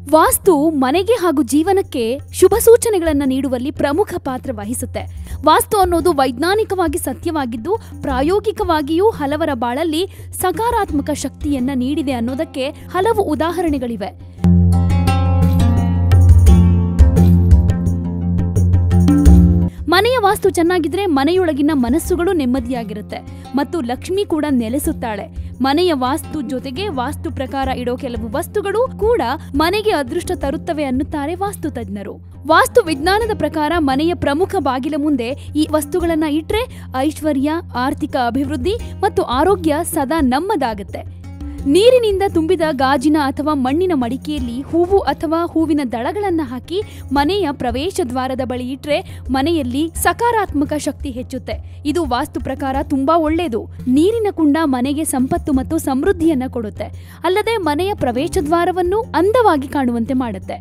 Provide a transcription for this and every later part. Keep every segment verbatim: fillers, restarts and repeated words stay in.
ವಾಸ್ತು ಮನೆಗೆ ಹಾಗೂ ಜೀವನಕ್ಕೆ ಶುಭ ಸೂಚನೆಗಳನ್ನು ನೀಡುವಲ್ಲಿ ಪ್ರಮುಖ ಪಾತ್ರ ವಹಿಸುತ್ತೆ. ವಾಸ್ತು ಅನ್ನೋದು ವೈಜ್ಞಾನಿಕವಾಗಿ ಸತ್ಯವಾಗಿದ್ದು ಪ್ರಾಯೋಗಿಕವಾಗಿಯೂ ಹಲವರ ಬಾಳಲ್ಲಿ ಸಕಾರಾತ್ಮಕ ಶಕ್ತಿಯನ್ನ ನೀಡಿದೆ ಅನ್ನೋದಕ್ಕೆ ಹಲವು ಉದಾಹರಣೆಗಳಿವೆ. ಮನೆಯ ವಾಸ್ತು ಚೆನ್ನಾಗಿದ್ರೆ ಮನೆಯೊಳಗಿನ ಮನಸ್ಸುಗಳು ನೆಮ್ಮದಿಯಾಗಿರುತ್ತೆ ಮತ್ತು ಲಕ್ಷ್ಮಿ ಕೂಡ ನೆಲೆಸುತ್ತಾಳೆ. ಮನೆಯ ವಾಸ್ತು ಜೊತೆಗೆ ವಾಸ್ತು ಪ್ರಕಾರ ಇಡೋ ಕೆಲವು ವಸ್ತುಗಳು ಕೂಡ ಮನೆಗೆ ಅದೃಷ್ಟ ತರುತ್ತವೆ ಅನ್ನುತ್ತಾರೆ ವಾಸ್ತು ತಜ್ಞರು. ವಾಸ್ತು ವಿಜ್ಞಾನದ ಪ್ರಕಾರ ಮನೆಯ ಪ್ರಮುಖ ಬಾಗಿಲ ಮುಂದೆ ಈ ವಸ್ತುಗಳನ್ನ ಇಟ್ರೆ ಐಶ್ವರ್ಯ, ಆರ್ಥಿಕ ಅಭಿವೃದ್ಧಿ ಮತ್ತು ಆರೋಗ್ಯ ಸದಾ ನಮ್ಮದಾಗುತ್ತೆ. ನೀರಿನಿಂದ ತುಂಬಿದ ಗಾಜಿನ ಅಥವಾ ಮಣ್ಣಿನ ಮಡಿಕೆಯಲ್ಲಿ ಹೂವು ಅಥವಾ ಹೂವಿನ ದಳಗಳನ್ನು ಹಾಕಿ ಮನೆಯ ಪ್ರವೇಶ ದ್ವಾರದ ಬಳಿ ಇಟ್ರೆ ಮನೆಯಲ್ಲಿ ಸಕಾರಾತ್ಮಕ ಶಕ್ತಿ ಹೆಚ್ಚುತ್ತೆ. ಇದು ವಾಸ್ತು ಪ್ರಕಾರ ತುಂಬಾ ಒಳ್ಳೆಯದು. ನೀರಿನ ಕುಂಡ ಮನೆಗೆ ಸಂಪತ್ತು ಮತ್ತು ಸಮೃದ್ಧಿಯನ್ನ ಕೊಡುತ್ತೆ. ಅಲ್ಲದೆ ಮನೆಯ ಪ್ರವೇಶ ದ್ವಾರವನ್ನು ಅಂದವಾಗಿ ಕಾಣುವಂತೆ ಮಾಡುತ್ತೆ.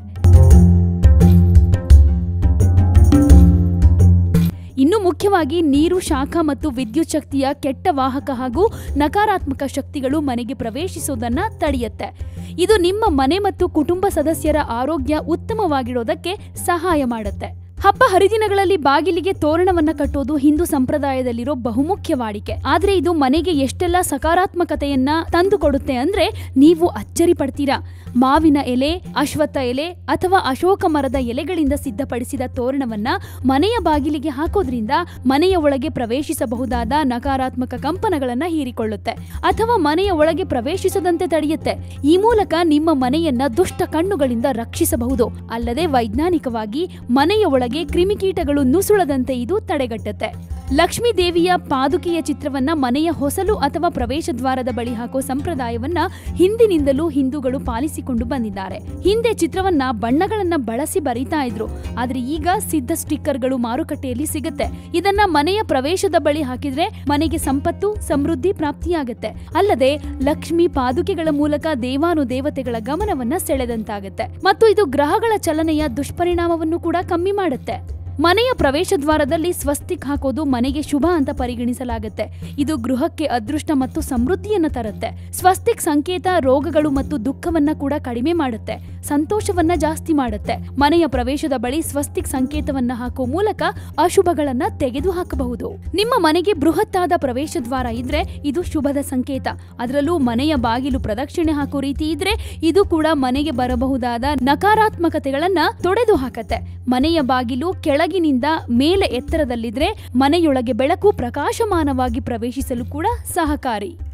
ಇನ್ನು ಮುಖ್ಯವಾಗಿ ನೀರು, ಶಾಖ ಮತ್ತು ವಿದ್ಯುತ್ ಶಕ್ತಿಯ ಕೆಟ್ಟ ವಾಹಕ ಹಾಗೂ ನಕಾರಾತ್ಮಕ ಶಕ್ತಿಗಳು ಮನೆಗೆ ಪ್ರವೇಶಿಸುವುದನ್ನು ತಡೆಯುತ್ತೆ. ಇದು ನಿಮ್ಮ ಮನೆ ಮತ್ತು ಕುಟುಂಬ ಸದಸ್ಯರ ಆರೋಗ್ಯ ಉತ್ತಮವಾಗಿಡೋದಕ್ಕೆ ಸಹಾಯ ಮಾಡುತ್ತೆ. ಹಬ್ಬ ಹರಿದಿನಗಳಲ್ಲಿ ಬಾಗಿಲಿಗೆ ತೋರಣವನ್ನ ಕಟ್ಟೋದು ಹಿಂದೂ ಸಂಪ್ರದಾಯದಲ್ಲಿರೋ ಬಹುಮುಖ್ಯ ವಾಡಿಕೆ. ಆದ್ರೆ ಇದು ಮನೆಗೆ ಎಷ್ಟೆಲ್ಲ ಸಕಾರಾತ್ಮಕತೆಯನ್ನ ತಂದುಕೊಡುತ್ತೆ ಅಂದ್ರೆ ನೀವು ಅಚ್ಚರಿ ಪಡ್ತೀರಾ. ಮಾವಿನ ಎಲೆ, ಅಶ್ವತ್ಥ ಎಲೆ ಅಥವಾ ಅಶೋಕ ಮರದ ಎಲೆಗಳಿಂದ ಸಿದ್ಧಪಡಿಸಿದ ತೋರಣವನ್ನ ಮನೆಯ ಬಾಗಿಲಿಗೆ ಹಾಕೋದ್ರಿಂದ ಮನೆಯ ಒಳಗೆ ಪ್ರವೇಶಿಸಬಹುದಾದ ನಕಾರಾತ್ಮಕ ಕಂಪನಗಳನ್ನ ಹೀರಿಕೊಳ್ಳುತ್ತೆ ಅಥವಾ ಮನೆಯ ಒಳಗೆ ಪ್ರವೇಶಿಸದಂತೆ ತಡೆಯುತ್ತೆ. ಈ ಮೂಲಕ ನಿಮ್ಮ ಮನೆಯನ್ನ ದುಷ್ಟ ಕಣ್ಣುಗಳಿಂದ ರಕ್ಷಿಸಬಹುದು. ಅಲ್ಲದೆ ವೈಜ್ಞಾನಿಕವಾಗಿ ಮನೆಯ ಒಳಗೆ ಕ್ರಿಮಿಕೀಟಗಳು ನುಸುಳದಂತೆ ಇದು ತಡೆಗಟ್ಟುತ್ತೆ. ಲಕ್ಷ್ಮೀ ದೇವಿಯ ಪಾದುಕೆಯ ಚಿತ್ರವನ್ನ ಮನೆಯ ಹೊಸಲು ಅಥವಾ ಪ್ರವೇಶ ದ್ವಾರದ ಬಳಿ ಹಾಕೋ ಸಂಪ್ರದಾಯವನ್ನ ಹಿಂದಿನಿಂದಲೂ ಹಿಂದೂಗಳು ಪಾಲಿಸಿಕೊಂಡು ಬಂದಿದ್ದಾರೆ. ಹಿಂದೆ ಚಿತ್ರವನ್ನ ಬಣ್ಣಗಳನ್ನ ಬಳಸಿ ಬರೀತಾ ಇದ್ರು, ಆದ್ರೆ ಈಗ ಸಿದ್ಧ ಸ್ಟಿಕ್ಕರ್ಗಳು ಮಾರುಕಟ್ಟೆಯಲ್ಲಿ ಸಿಗುತ್ತೆ. ಇದನ್ನ ಮನೆಯ ಪ್ರವೇಶದ ಬಳಿ ಹಾಕಿದ್ರೆ ಮನೆಗೆ ಸಂಪತ್ತು, ಸಮೃದ್ಧಿ ಪ್ರಾಪ್ತಿಯಾಗುತ್ತೆ. ಅಲ್ಲದೆ ಲಕ್ಷ್ಮೀ ಪಾದುಕೆಗಳ ಮೂಲಕ ದೇವಾನುದೇವತೆಗಳ ಗಮನವನ್ನ ಸೆಳೆದಂತಾಗುತ್ತೆ ಮತ್ತು ಇದು ಗ್ರಹಗಳ ಚಲನೆಯ ದುಷ್ಪರಿಣಾಮವನ್ನು ಕೂಡ ಕಮ್ಮಿ ಮಾಡುತ್ತೆ. ಮನೆಯ ಪ್ರವೇಶ ದ್ವಾರದಲ್ಲಿ ಸ್ವಸ್ತಿಕ್ ಹಾಕೋದು ಮನೆಗೆ ಶುಭ ಅಂತ ಪರಿಗಣಿಸಲಾಗುತ್ತೆ. ಇದು ಗೃಹಕ್ಕೆ ಅದೃಷ್ಟ ಮತ್ತು ಸಮೃದ್ಧಿಯನ್ನು ತರುತ್ತೆ. ಸ್ವಸ್ತಿಕ್ ಸಂಕೇತ ರೋಗಗಳು ಮತ್ತು ದುಃಖವನ್ನ ಕೂಡ ಕಡಿಮೆ ಮಾಡುತ್ತೆ, ಸಂತೋಷವನ್ನ ಜಾಸ್ತಿ ಮಾಡುತ್ತೆ. ಮನೆಯ ಪ್ರವೇಶದ ಬಳಿ ಸ್ವಸ್ತಿಕ್ ಸಂಕೇತವನ್ನ ಹಾಕೋ ಮೂಲಕ ಅಶುಭಗಳನ್ನ ತೆಗೆದು ಹಾಕಬಹುದು. ನಿಮ್ಮ ಮನೆಗೆ ಬೃಹತ್ತಾದ ಪ್ರವೇಶ ದ್ವಾರ ಇದ್ರೆ ಇದು ಶುಭದ ಸಂಕೇತ. ಅದರಲ್ಲೂ ಮನೆಯ ಬಾಗಿಲು ಪ್ರದಕ್ಷಿಣೆ ಹಾಕೋ ರೀತಿ ಇದ್ರೆ ಇದು ಕೂಡ ಮನೆಗೆ ಬರಬಹುದಾದ ನಕಾರಾತ್ಮಕತೆಗಳನ್ನ ತೊಡೆದು ಹಾಕತ್ತೆ. ಮನೆಯ ಬಾಗಿಲು ಕೆಳಗಿನಿಂದ ಮೇಲೆ ಎತ್ತರದಲ್ಲಿದ್ರೆ ಮನೆಯೊಳಗೆ ಬೆಳಕು ಪ್ರಕಾಶಮಾನವಾಗಿ ಪ್ರವೇಶಿಸಲು ಕೂಡ ಸಹಕಾರಿ.